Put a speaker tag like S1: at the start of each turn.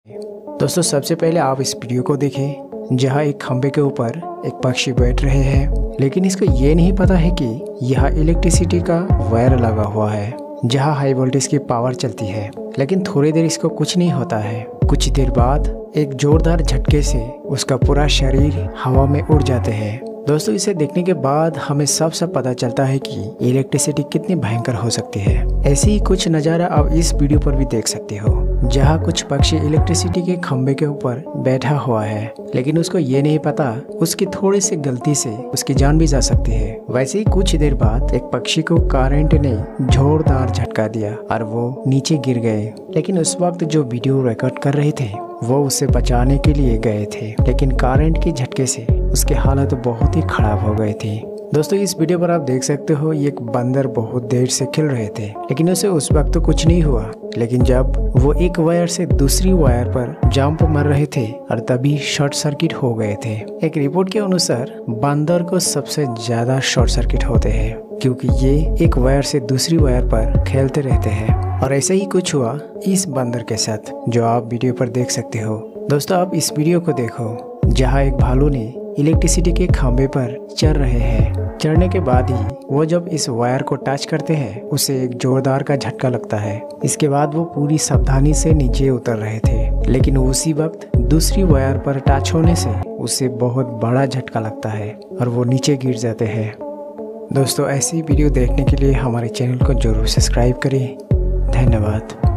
S1: दोस्तों सबसे पहले आप इस वीडियो को देखें जहां एक खंबे के ऊपर एक पक्षी बैठ रहे हैं, लेकिन इसको ये नहीं पता है कि यह इलेक्ट्रिसिटी का वायर लगा हुआ है जहां हाई वोल्टेज की पावर चलती है। लेकिन थोड़ी देर इसको कुछ नहीं होता है। कुछ देर बाद एक जोरदार झटके से उसका पूरा शरीर हवा में उड़ जाते हैं। दोस्तों इसे देखने के बाद हमें सब पता चलता है कि इलेक्ट्रिसिटी कितनी भयंकर हो सकती है। ऐसे ही कुछ नज़ारा आप इस वीडियो पर भी देख सकते हो जहां कुछ पक्षी इलेक्ट्रिसिटी के खंबे के ऊपर बैठा हुआ है, लेकिन उसको ये नहीं पता उसकी थोड़ी सी गलती से उसकी जान भी जा सकती है। वैसे ही कुछ देर बाद एक पक्षी को करंट ने जोरदार झटका दिया और वो नीचे गिर गए। लेकिन उस वक्त जो वीडियो रिकॉर्ड कर रहे थे वो उसे बचाने के लिए गए थे, लेकिन करंट के झटके से उसकी हालत बहुत ही खराब हो गई थी। दोस्तों इस वीडियो पर आप देख सकते हो एक बंदर बहुत देर से खेल रहे थे, लेकिन उसे उस वक्त तो कुछ नहीं हुआ। लेकिन जब वो एक वायर से दूसरी वायर पर जंप मार रहे थे और तभी शॉर्ट सर्किट हो गए थे। एक रिपोर्ट के अनुसार बंदर को सबसे ज्यादा शॉर्ट सर्किट होते हैं क्योंकि ये एक वायर से दूसरी वायर पर खेलते रहते हैं। और ऐसा ही कुछ हुआ इस बंदर के साथ जो आप वीडियो पर देख सकते हो। दोस्तों आप इस वीडियो को देखो जहाँ एक भालू ने इलेक्ट्रिसिटी के खंभे पर चढ़ रहे हैं। चढ़ने के बाद ही वो जब इस वायर को टच करते हैं उसे एक जोरदार का झटका लगता है। इसके बाद वो पूरी सावधानी से नीचे उतर रहे थे, लेकिन उसी वक्त दूसरी वायर पर टच होने से उसे बहुत बड़ा झटका लगता है और वो नीचे गिर जाते हैं। दोस्तों ऐसी वीडियो देखने के लिए हमारे चैनल को जरूर सब्सक्राइब करें। धन्यवाद।